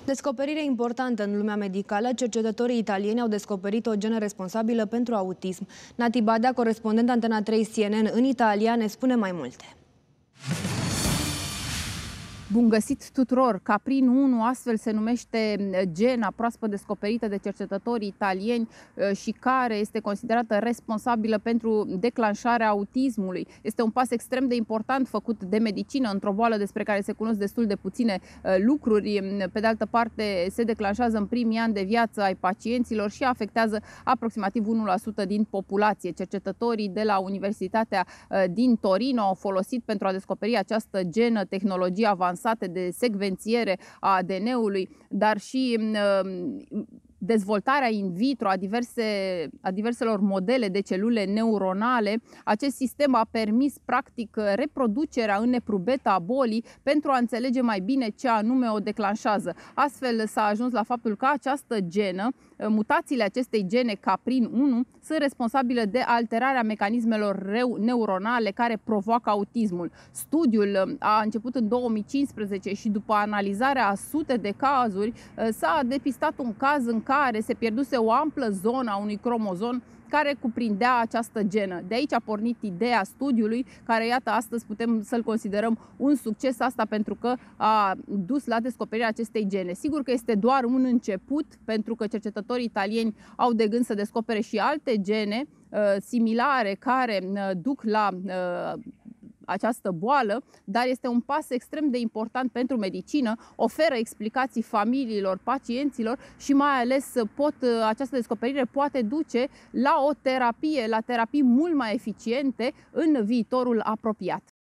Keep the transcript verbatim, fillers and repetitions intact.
Descoperire importantă în lumea medicală, cercetătorii italieni au descoperit o genă responsabilă pentru autism. Nati Badea, corespondent Antena trei C N N în Italia, ne spune mai multe. Bun găsit tuturor! Caprin unu, astfel se numește gena proaspăt descoperită de cercetătorii italieni și care este considerată responsabilă pentru declanșarea autismului. Este un pas extrem de important făcut de medicină într-o boală despre care se cunosc destul de puține lucruri. Pe de altă parte, se declanșează în primii ani de viață ai pacienților și afectează aproximativ unu la sută din populație. Cercetătorii de la Universitatea din Torino au folosit pentru a descoperi această genă tehnologie avansată de secvențiere a A D N-ului, dar și dezvoltarea in vitro a, diverse, a diverselor modele de celule neuronale. Acest sistem a permis practic reproducerea în neprubeta a bolii pentru a înțelege mai bine ce anume o declanșează. Astfel s-a ajuns la faptul că această genă, mutațiile acestei gene Caprin unu, sunt responsabile de alterarea mecanismelor neuronale care provoacă autismul. Studiul a început în două mii cincisprezece și după analizarea a sute de cazuri s-a depistat un caz în care se pierduse o amplă zonă a unui cromozom care cuprindea această genă. De aici a pornit ideea studiului, care, iată, astăzi putem să-l considerăm un succes, asta pentru că a dus la descoperirea acestei gene. Sigur că este doar un început, pentru că cercetătorii italieni au de gând să descopere și alte gene uh, similare care uh, duc la uh, această boală, dar este un pas extrem de important pentru medicină, oferă explicații familiilor, pacienților și mai ales pot, această descoperire poate duce la o terapie, la terapii mult mai eficiente în viitorul apropiat.